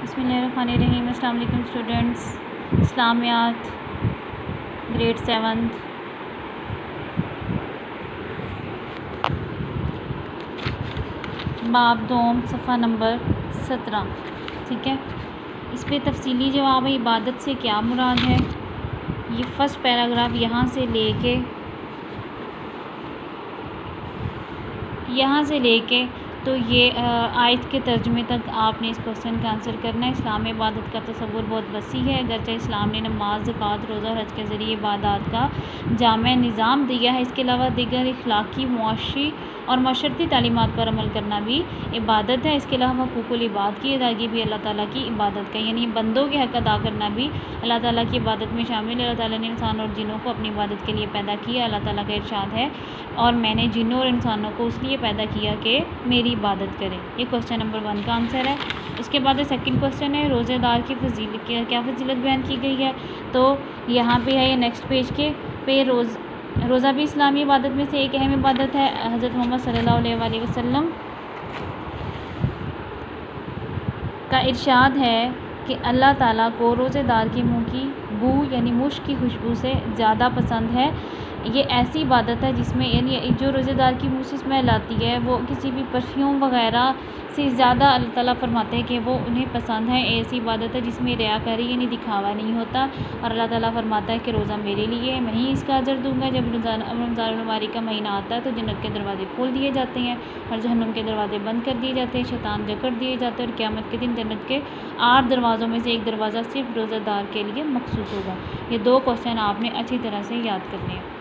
बिस्मिल्लाहिर्रहमानिर्रहीम। अस्सलाम वालेकुम स्टूडेंट्स। इस्लामियात ग्रेड 7 बाब दोम सफ़ा नंबर 17। ठीक है, इस पर तफसीली जवाब है इबादत से क्या मुराद है। ये फ़र्स्ट पैराग्राफ यहाँ से लेके तो ये आयत के तर्जुमे तक आपने इस क्वेश्चन का आंसर करना है। इस्लाम में इबादत का तसव्वुर बहुत वसी है। अगरचे इस्लाम ने नमाज, ज़कात, रोज़ा, हज के ज़रिए इबादत का जामे निज़ाम दिया है, इसके अलावा दीगर इखलाकी, मुआशी और मशरती तालीमात पर अमल करना भी इबादत है। इसके अलावा हुकूकुल इबाद की अदायगी भी अल्लाह ताला की इबादत का, यानी बंदों के हक़ अदा करना भी अल्लाह ताला की इबादत में शामिल है। अल्लाह ताला ने इंसान और जिन्नों को अपनी इबादत के लिए पैदा किया। अल्लाह ताला का इरशाद है, और मैंने जिन्नों और इंसानों को इसलिए पैदा किया कि मेरी इबादत करें। ये क्वेश्चन नंबर 1 का आंसर है। उसके बाद सेकंड क्वेश्चन है, रोज़ेदार की क्या फ़जीलत बयान की गई है। तो यहाँ पे है ये नेक्स्ट पेज के पे रोज़ा भी इस्लामी इबादत में से एक अहम इबादत है। हज़रत मोहम्मद सल्लल्लाहु अलैहि वसल्लम का इरशाद है कि अल्लाह ताला को रोज़ेदार के मुँह की बू यानी मुश्क की खुशबू से ज़्यादा पसंद है। ये ऐसी इबादत है जिसमें यानी जो रोज़ेदार की मुँह से स्मेल आती है वो किसी भी परफ्यूम वग़ैरह से ज़्यादा अल्लाह ताला फरमाते हैं कि वो उन्हें पसंद है। ऐसी इबादत है जिसमें रियाकारी यानी दिखावा नहीं होता, और अल्लाह ताला फरमाता है कि रोज़ा मेरे लिए है, मैं ही इसका अजर दूँगा। जब रमज़ान मुबारक का महीना आता है तो जन्नत के दरवाज़े खोल दिए जाते हैं और जहन्नुम के दरवाज़े बंद कर दिए जाते हैं, शैतान जकड़ दिए जाते हैं, और क़यामत के दिन जन्नत के 8 दरवाज़ों में से एक दरवाज़ा सिर्फ रोज़ेदार के लिए मखसूस होगा। ये 2 क्वेश्चन आपने अच्छी तरह से याद करने हैं।